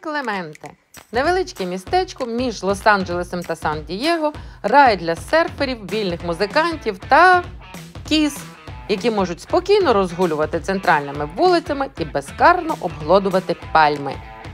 Сан-Клементе – невеличке містечко між Лос-Анджелесом та Сан-Дієго, рай для серферів, вільних музикантів та кіз, які можуть спокійно розгулювати центральними вулицями і безкарно обглодувати пальми.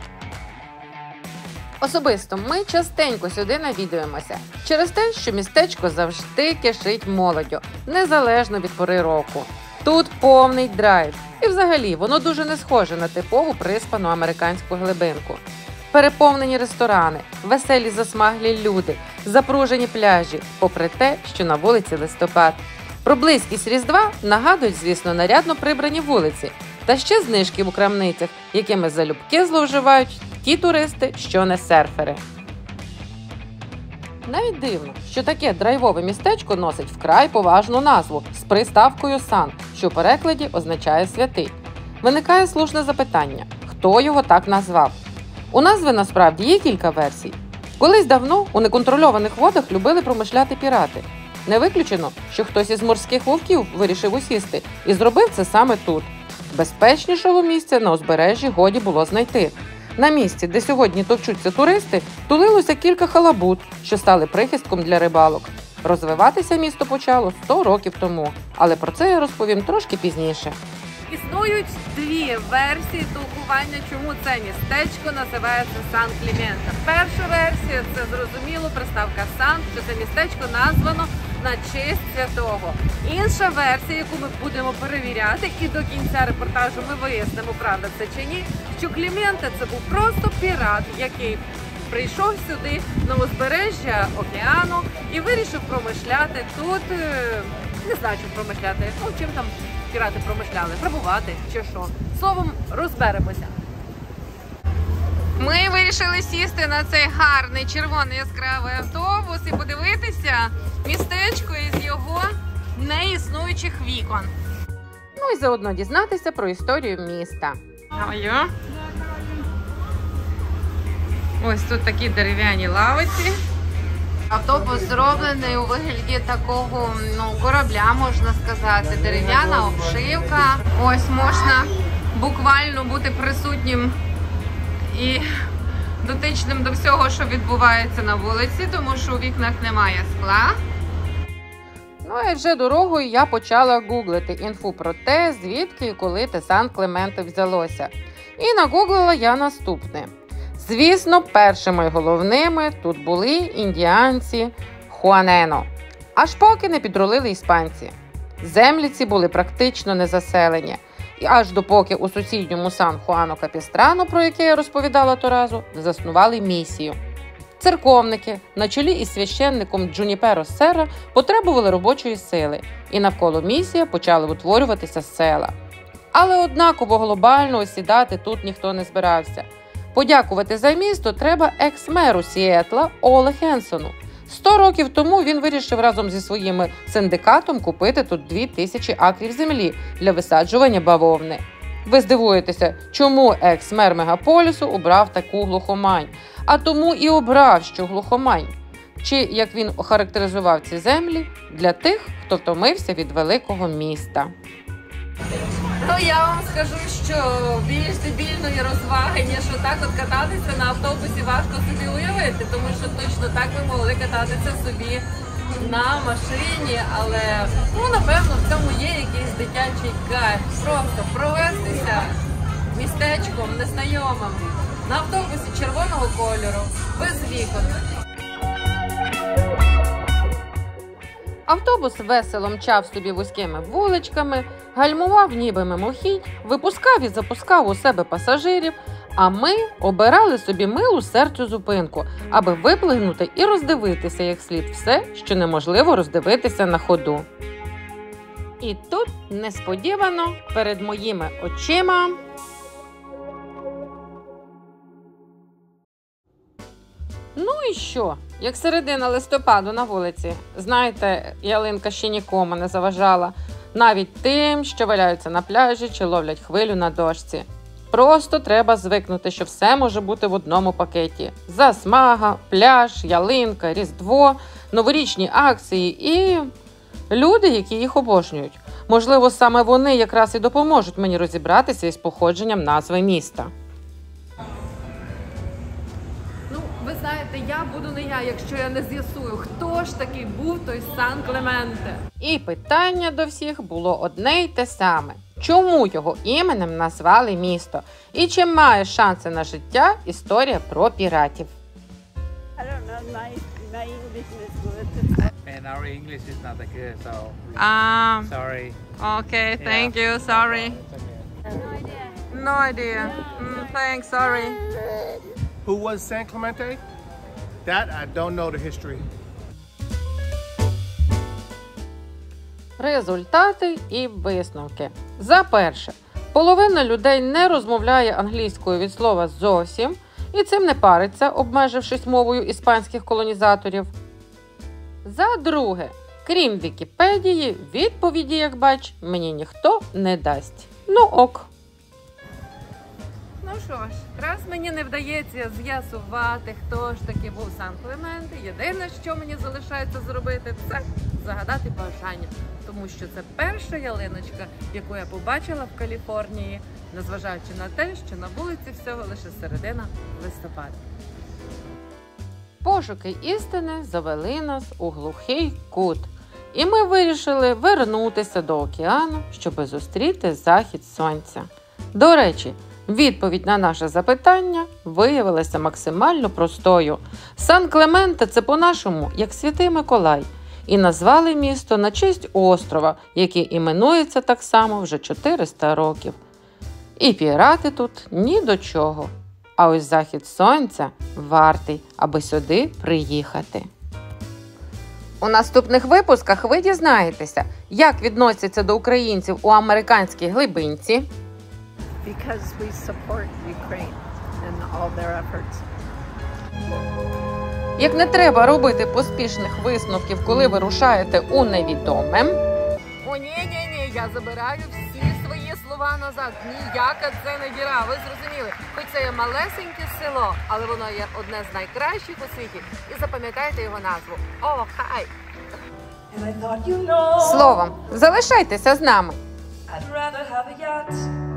Особисто ми частенько сюди навідуємося через те, що містечко завжди кишить молоддю, незалежно від пори року. Тут повний драйв. І взагалі, воно дуже не схоже на типову приспану американську глибинку. Переповнені ресторани, веселі засмаглі люди, запружені пляжі, попри те, що на вулиці листопад. Про близькість Різдва нагадують, звісно, нарядно прибрані вулиці. Та ще знижки у крамницях, якими залюбки зловживають ті туристи, що не серфери. Навіть дивно, що таке драйвове містечко носить вкрай поважну назву з приставкою «Сан», що в перекладі означає «святий». Виникає слушне запитання – хто його так назвав? У назви насправді є кілька версій. Колись давно у неконтрольованих водах любили промишляти пірати. Не виключено, що хтось із морських вовків вирішив усісти і зробив це саме тут. Безпечнішого місця на узбережжі годі було знайти. На місці, де сьогодні товчуться туристи, тулилося кілька халабуд, що стали прихистком для рибалок. Розвиватися місто почало 100 років тому, але про це я розповім трошки пізніше. Існують дві версії толкування, чому це містечко називається Сан-Клементе. Перша версія – це зрозуміло приставка «Сан», що це містечко названо на честь святого. Інша версія, яку ми будемо перевіряти, і до кінця репортажу ми вияснимо, правда це чи ні, що Клементе – це був просто пірат, який прийшов сюди на узбережжя океану і вирішив промишляти тут, не знаю, чим промишляти, чим там пірати промишляли, грабувати чи що. Словом, розберемося. Ми вирішили сісти на цей гарний червоний яскравий автобус і подивитися містечко із його неіснуючих вікон. Ну і заодно дізнатися про історію міста. Ось тут такі дерев'яні лавиці. Автобус зроблений у вигляді такого корабля, можна сказати. Дерев'яна обшивка. Ось можна буквально бути присутнім і дотичним до всього, що відбувається на вулиці, тому що у вікнах немає скла. Ну і вже дорогою я почала гуглити інфу про те, звідки і коли те Сан-Клементе взялося. І нагуглила я наступне. Звісно, першими і головними тут були індіанці Хуанено. Аж поки не підрулили іспанці. Землі ці були практично незаселені. І аж допоки у сусідньому Сан-Хуано-Капістрано, про яке я розповідала разу, заснували місію. Церковники на чолі із священником Джуніперо Серра потребували робочої сили, і навколо місії почали утворюватися села. Але однаково глобально осідати тут ніхто не збирався. Подякувати за місто треба екс-меру Сіетла Оле Хенсону. 100 років тому він вирішив разом зі своїм синдикатом купити тут 2000 акрів землі для висаджування бавовни. Ви здивуєтеся, чому екс-мер мегаполісу обрав таку глухомань? А тому і обрав, що глухомань. Чи, як він охарактеризував ці землі, для тих, хто втомився від великого міста. Ну, я вам скажу, що більш дебільної розваги, ніж отак от кататися на автобусі, важко собі уявити, тому що точно так ви могли кататися собі на машині, але, напевно, в цьому є якийсь дитячий кайф. Просто провестися містечком незнайомим на автобусі червоного кольору, без вікон. Автобус весело мчав собі вузькими вуличками, гальмував ніби мимохідь, випускав і запускав у себе пасажирів, а ми обирали собі милу серцю зупинку, аби виплигнути і роздивитися як слід все, що неможливо роздивитися на ходу. І тут, несподівано, перед моїми очима Ну і що? Як середина листопаду на вулиці. Знаєте, ялинка ще нікому не заважала. Навіть тим, що валяються на пляжі чи ловлять хвилю на дошці. Просто треба звикнути, що все може бути в одному пакеті. Засмага, пляж, ялинка, Різдво, новорічні акції і люди, які їх обожнюють. Можливо, саме вони якраз і допоможуть мені розібратися із походженням назви міста. дня, якщо я не з'ясую, хто ж такий був той Сан Клементе. І питання до всіх було одне й те саме. Чому його іменем назвали місто? І чи має шанси на життя історія про піратів? I don't know, my English is good. And our English is not that good, so sorry. Okay, thank you, sorry. No idea. No idea. Thanks, sorry. Who was San Clemente? That I don't know the history. Результати і висновки. За перше, половина людей не розмовляє англійською від слова зовсім, і цим не париться, обмежившись мовою іспанських колонізаторів. За друге, крім Вікіпедії, відповіді, як бач, мені ніхто не дасть. Ну ок. Ну що ж, раз мені не вдається з'ясувати, хто ж таки був Сан Клементе, єдине, що мені залишається зробити, це загадати бажання. Тому що це перша ялиночка, яку я побачила в Каліфорнії, незважаючи на те, що на вулиці всього лише середина листопада. Пошуки істини завели нас у глухий кут. І ми вирішили вернутися до океану, щоб зустріти захід сонця. До речі, відповідь на наше запитання виявилася максимально простою. Сан Клементе – це по-нашому, як Святий Миколай. І назвали місто на честь острова, який іменується так само вже 400 років. І пірати тут ні до чого. А ось захід сонця вартий, аби сюди приїхати. У наступних випусках ви дізнаєтеся, як відносяться до українців у американській глибинці, Because we support Ukraine and all their efforts. як не треба робити поспішних висновків, коли ви рушаєте у невідоме. О, ні, я забираю всі свої слова назад. Ніяка це не діра, ви зрозуміли. Хоч це є малесеньке село, але воно є одне з найкращих у світі. І запам'ятайте його назву. Охай! Словом, залишайтеся з нами. I'd rather have a yacht